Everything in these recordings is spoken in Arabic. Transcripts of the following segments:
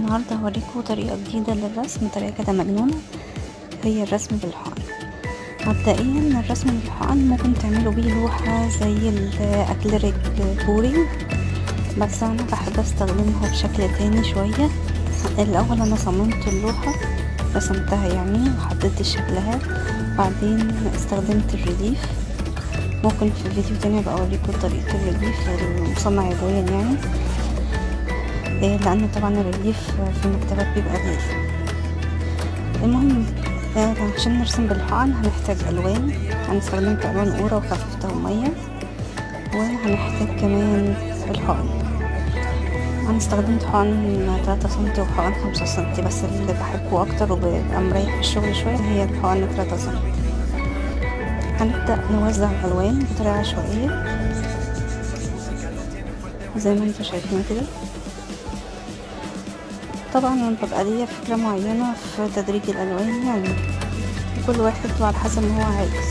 النهاردة هوريكم طريقة جديدة للرسم، طريقة كده مجنونة، هي الرسم بالحقن. مبدئيا الرسم بالحقن ممكن تعملوا بيه لوحة زي الأكليريك بورينج، بس أنا بحب استخدمها بشكل تاني شوية. الأول أنا صممت اللوحة، رسمتها يعني وحددت شكلها، بعدين استخدمت الريليف. ممكن في فيديو تاني ابقى اوريكم طريقة الريليف المصنع يدويا يعني، لأن طبعا الريليف في المكتبات بيبقى غالي. المهم عشان نرسم بالحقن هنحتاج ألوان. أنا استخدمت ألوان قورة وخففتها مية، وهنحتاج كمان الحقن. أنا استخدمت حقن 3 سنتي وحقن 5 سنتي، بس اللي بحبه أكتر وبيبقى مريح في الشغل شوية هي الحقن 3 سنتي. هنبدأ نوزع الألوان بطريقة عشوائية زي ما انتوا شايفين كده. طبعا انا ببقى ليا فكرة معينة في تدريج الألوان، يعني كل واحد على حسب ما هو عايز.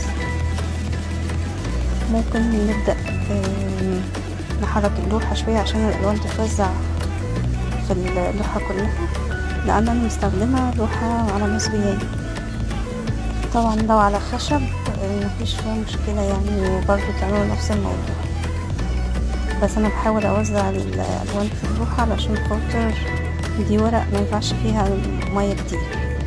ممكن نبدأ نحرك اللوحة شوية عشان الألوان تتوزع في اللوحة كلها، لأن أنا مستخدمة لوحة على نصبيين. طبعا لو على خشب مفيش فيها مشكلة يعني، برضو تعملوا نفس الموضوع، بس أنا بحاول أوزع الألوان في اللوحة علشان خاطر دي ورق ما ينفعش فيها مية كتير.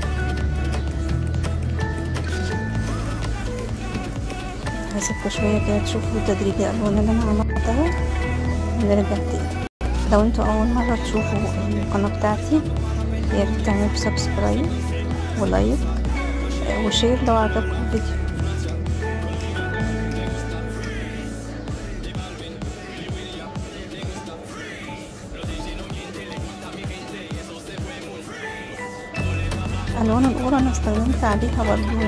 هسيبكوا شوية كده تشوفوا تدريج الألوان اللي أنا عملتها ونرجع تاني. لو انتوا أول مرة تشوفوا القناة بتاعتي يا ريت تعملوا سبسكرايب ولايك وشير لو عجبكم الفيديو. ألوان القورة أنا استخدمت عليها برضو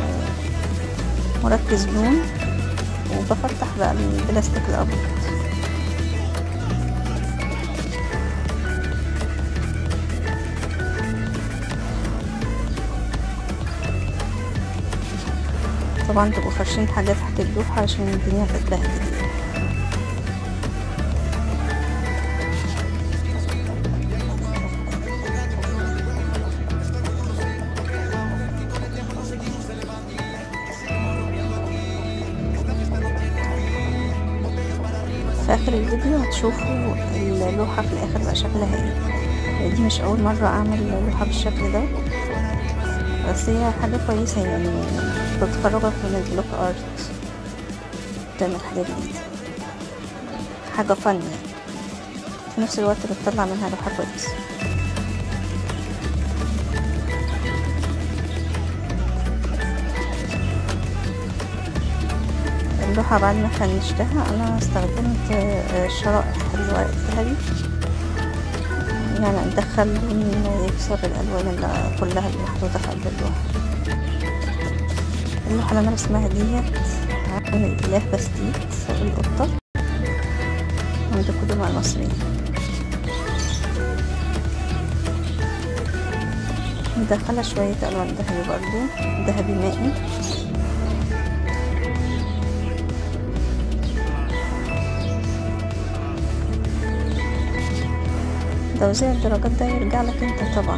مركز لون، وبفتح بقى البلاستيك الأبيض. طبعا تبقوا فرشين حاجات تحت اللوحة عشان الدنيا تتبهدل. في اخر الفيديو هتشوفوا اللوحة في الاخر بقى شكلها ايه. دي مش اول مرة اعمل لوحة بالشكل ده، بس هي حاجة كويسة يعني، بتخرجك من البلوك ارت، تعمل حاجة جديدة، حاجة فن يعني، في نفس الوقت بتطلع منها لوحة كويسة. اللوحة بعد ما فنشتها انا استخدمت شرائح الورق الذهبي، يعني ندخل لون يكسر الالوان اللي كلها اللي محطوطة في قلب اللوحة. اللوحة اللي انا رسمها ديت عن الاله بستيت القطة عند القدماء المصريين. مدخلة شوية الوان ذهبي، برضو ذهبي مائي. توزيع الدرجات ده يرجع لك انت طبعا،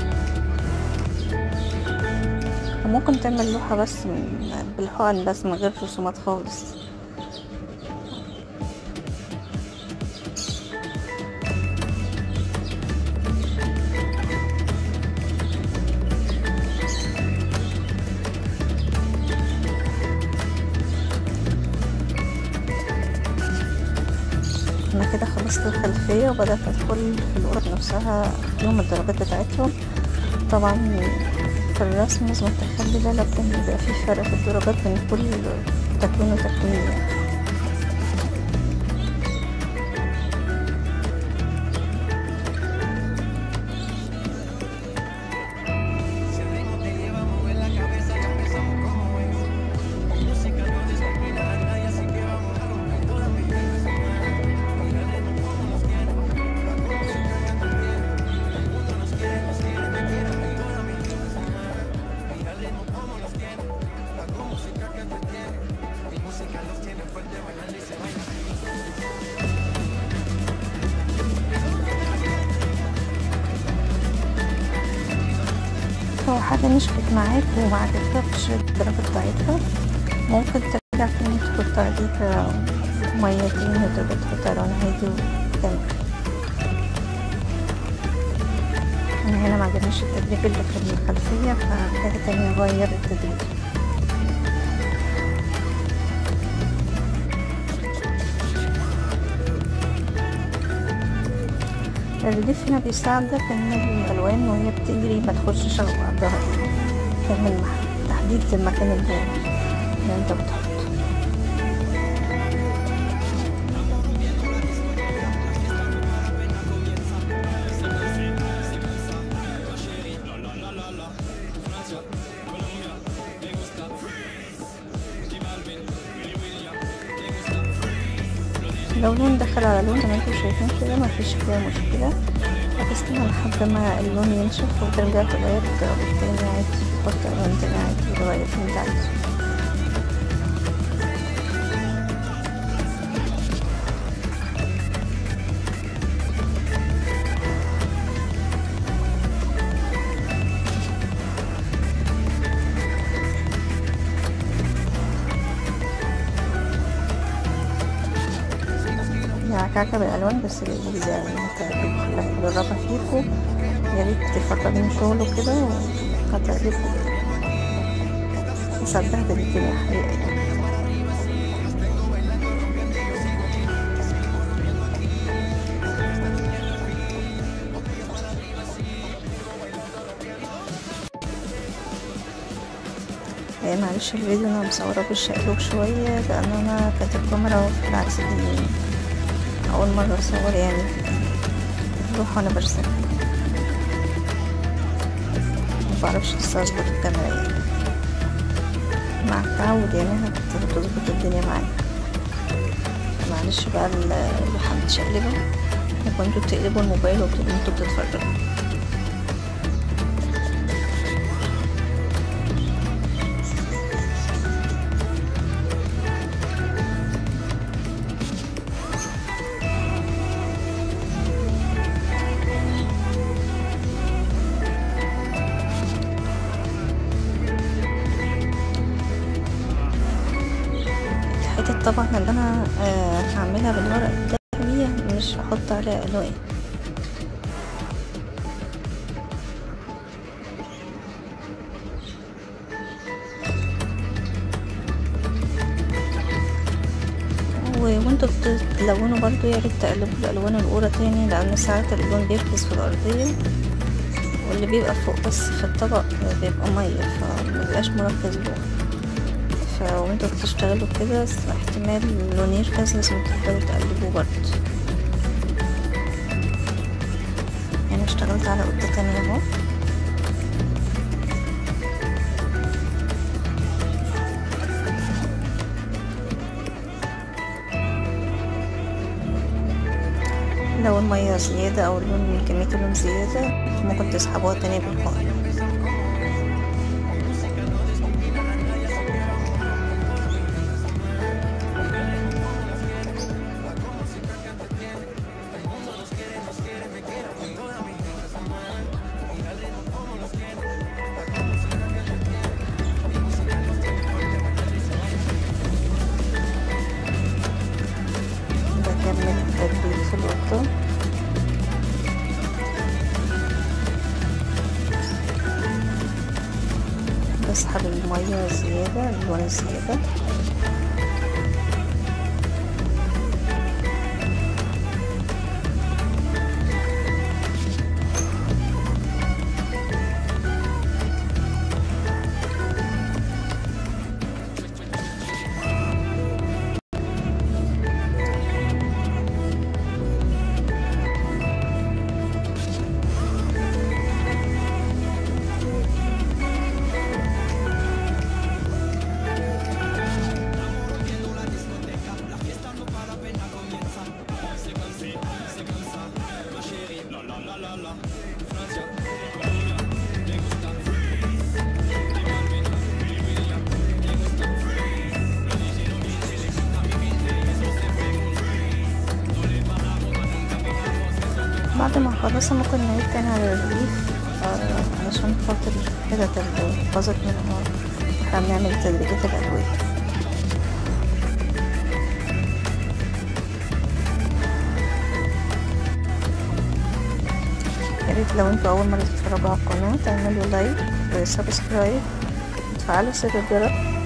وممكن تعمل لوحة بس بالحقن بس من غير رسومات خالص. انا كده خلصت الخلفية وبدأت ادخل في القرط نفسها لهم الدرجات بتاعتهم. طبعا في الرسم لازم تخلي بالك ان يبقى في فرق في الدرجات بين كل تكوين وتكوين يعني. لو حاجة نشفت معاك وما عجبتكش الدرجة بتاعتها، ممكن ترجع تاني تحط عليها مية تاني وترجع تحط لون عادي وتكمل. أنا هنا معجبنيش التدريج اللي في الخلفية، فحاجة تانية أغير التدريج. الريليف هنا بيساعدك ان الالوان وهي بتجري ما تخشش على بعضها، تعمل تحديد المكان اللي انت بتحطه. لو لون دخل على لون زي ما انتوا شايفين كده مفيش فيها مشكلة، هتستنى لحد ما اللون ينشف وترجع تغير الدرجة تاني عادي، تحط الوان تاني عادي وتغير اللي انت عايزه. كعكة بالألوان، بس اللي هتجربها فيكم ياريت تفكرين شغله كده وهتعجبكم، صدقت الدنيا حقيقة يعني. معلش الفيديو انا مصوره بالشقلوب شويه لان انا كانت الكاميرا بالعكس دي اول مره اصور يعني اللوحه وانا برسم، مبعرفش لسه اظبط الكاميرا يعني، مع التعود يعني هتظبط الدنيا معايا. معلش بقى اللوحه متشقلبه، وكنتوا بتقلبوا الموبايل وانتوا بتتفرجوا. طبعا اللي انا هعملها بالورق الذهبي مش هحط عليها الوان، وانتوا بتلونوا برضو يا ريت تقلبوا الالوان الاولى تاني، لان ساعات اللون بيركز في الارضيه واللي بيبقى فوق بس في الطبق بيبقى ميه فمبيبقاش مركز لون، وانتوا بتشتغلوا كده احتمال اللون يركز، لازم تفضلوا تقلبوه برضه. يعني اشتغلت على قطة تانية اهو، لو المية زيادة او اللون كمية اللون زيادة ممكن تسحبوها تاني بالحقن. بكمل التدريج في القطة، بسحب المية زيادة اللون زيادة، بعد ما اخلصها ممكن نعيد تاني على الرغيف عشان خاطر حتت اللي باظت منها احنا بنعمل تدريجات الأدوية. ياريت لو انتوا أول مرة تتفرجوا على القناة تعملوا لايك وسبسكرايب وتفعلوا زر الجرس